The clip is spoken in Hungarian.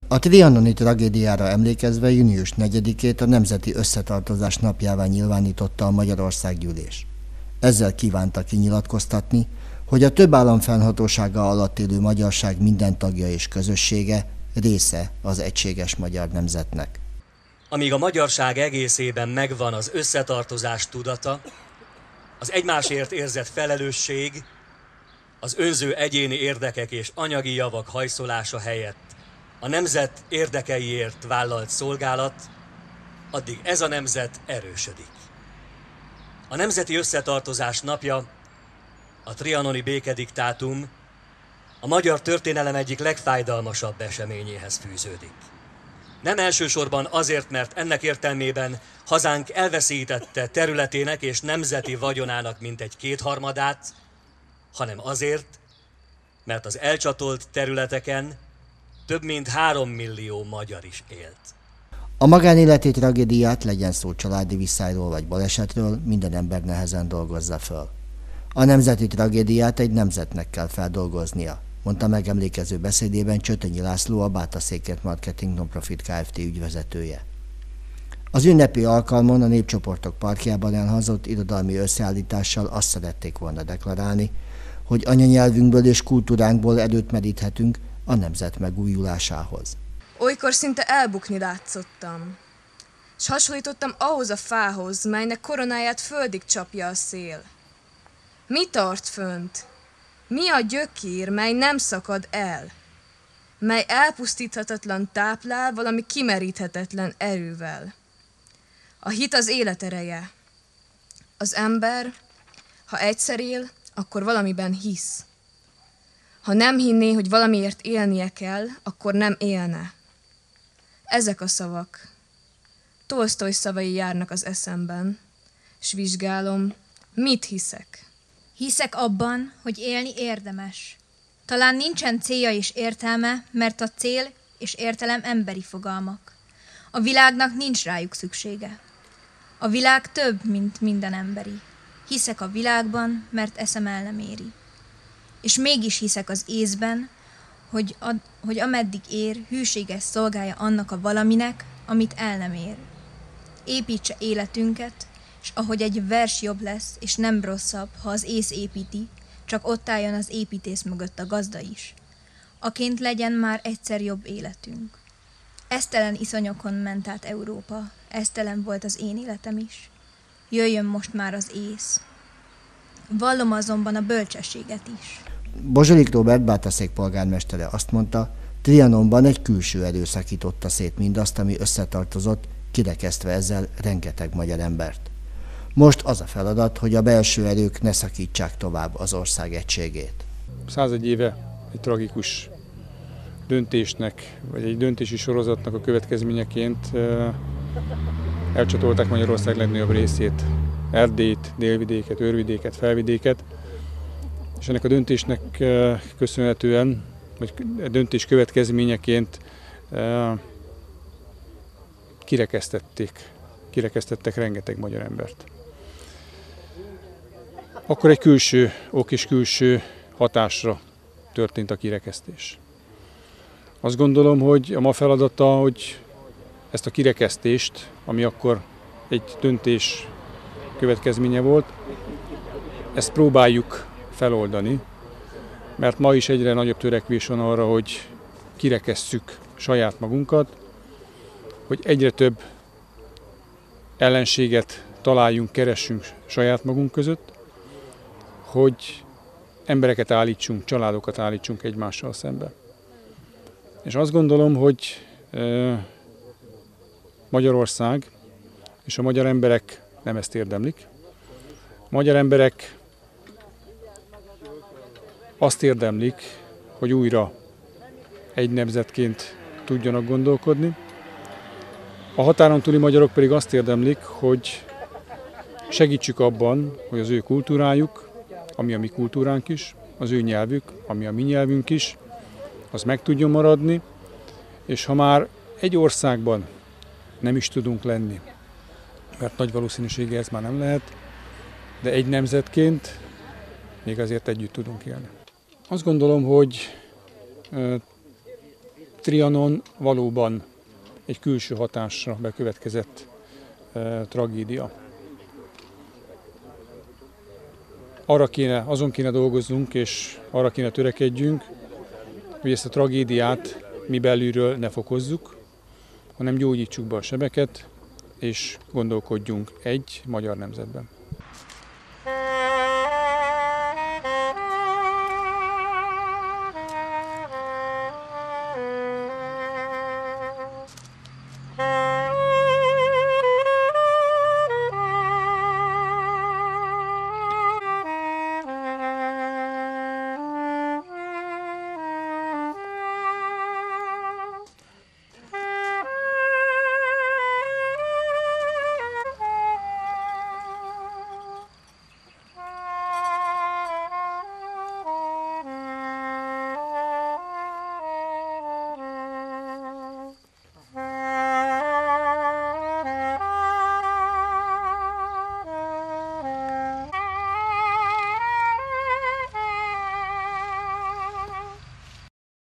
A trianoni tragédiára emlékezve június 4-ét a Nemzeti Összetartozás napjává nyilvánította a Magyarországgyűlés. Ezzel kívánta kinyilatkoztatni, hogy a több állam fennhatósága alatt élő magyarság minden tagja és közössége része az egységes magyar nemzetnek. Amíg a magyarság egészében megvan az összetartozás tudata, az egymásért érzett felelősség, az önző egyéni érdekek és anyagi javak hajszolása helyett a nemzet érdekeiért vállalt szolgálat, addig ez a nemzet erősödik. A Nemzeti Összetartozás napja, a trianoni békediktátum a magyar történelem egyik legfájdalmasabb eseményéhez fűződik. Nem elsősorban azért, mert ennek értelmében hazánk elveszítette területének és nemzeti vagyonának mintegy kétharmadát, hanem azért, mert az elcsatolt területeken több mint 3 millió magyar is élt. A magánéleti tragédiát, legyen szó családi viszályról vagy balesetről, minden ember nehezen dolgozza föl. A nemzeti tragédiát egy nemzetnek kell feldolgoznia, mondta megemlékező beszédében Csötönyi László, a Báta Székért Marketing Nonprofit Kft. Ügyvezetője. Az ünnepi alkalmon a Népcsoportok Parkjában elhangzott irodalmi összeállítással azt szerették volna deklarálni, hogy anyanyelvünkből és kultúránkból erőt meríthetünk a nemzet megújulásához. Olykor szinte elbukni látszottam, s hasonlítottam ahhoz a fához, melynek koronáját földig csapja a szél. Mi tart fönt? Mi a gyökér, mely nem szakad el? Mely elpusztíthatatlan táplál valami kimeríthetetlen erővel. A hit az élet ereje. Az ember, ha egyszer él, akkor valamiben hisz. Ha nem hinné, hogy valamiért élnie kell, akkor nem élne. Ezek a szavak. Tolsztoj szavai járnak az eszemben, s vizsgálom, mit hiszek. Hiszek abban, hogy élni érdemes. Talán nincsen célja és értelme, mert a cél és értelem emberi fogalmak. A világnak nincs rájuk szüksége. A világ több, mint minden emberi. Hiszek a világban, mert eszem el nem éri. És mégis hiszek az észben, hogy ameddig ér, hűséges szolgálja annak a valaminek, amit el nem ér. Építse életünket, és ahogy egy vers jobb lesz, és nem rosszabb, ha az ész építi, csak ott álljon az építész mögött a gazda is. Aként legyen már egyszer jobb életünk. Esztelen iszonyokon ment át Európa, esztelen volt az én életem is. Jöjjön most már az ész. Vallom azonban a bölcsességet is. Bozsolik Róbert Bátaszék polgármestere azt mondta, Trianonban egy külső erő szakította szét mindazt, ami összetartozott, kirekesztve ezzel rengeteg magyar embert. Most az a feladat, hogy a belső erők ne szakítsák tovább az ország egységét. 101 éve egy tragikus döntésnek, vagy egy döntési sorozatnak a következményeként elcsatolták Magyarország legnagyobb részét, Erdélyt, délvidéket, őrvidéket, felvidéket, és ennek a döntésnek köszönhetően, vagy a döntés következményeként kirekesztettek rengeteg magyar embert. Akkor egy külső ok és külső hatásra történt a kirekesztés. Azt gondolom, hogy a ma feladata, hogy ezt a kirekesztést, ami akkor egy döntés következménye volt, ezt próbáljuk feloldani, mert ma is egyre nagyobb törekvés van arra, hogy kirekesszük saját magunkat, hogy egyre több ellenséget találjunk, keressünk saját magunk között, hogy embereket állítsunk, családokat állítsunk egymással szembe. És azt gondolom, hogy Magyarország és a magyar emberek nem ezt érdemlik. A magyar emberek azt érdemlik, hogy újra egy nemzetként tudjanak gondolkodni. A határon túli magyarok pedig azt érdemlik, hogy segítsük abban, hogy az ő kultúrájuk, ami a mi kultúránk is, az ő nyelvük, ami a mi nyelvünk is, az meg tudjon maradni, és ha már egy országban nem is tudunk lenni, mert nagy valószínűséggel ez már nem lehet, de egy nemzetként még azért együtt tudunk élni. Azt gondolom, hogy Trianon valóban egy külső hatásra bekövetkezett tragédia. Azon kéne dolgoznunk, és arra kéne törekedjünk, hogy ezt a tragédiát mi belülről ne fokozzuk, hanem gyógyítsuk be a sebeket, és gondolkodjunk egy magyar nemzetben.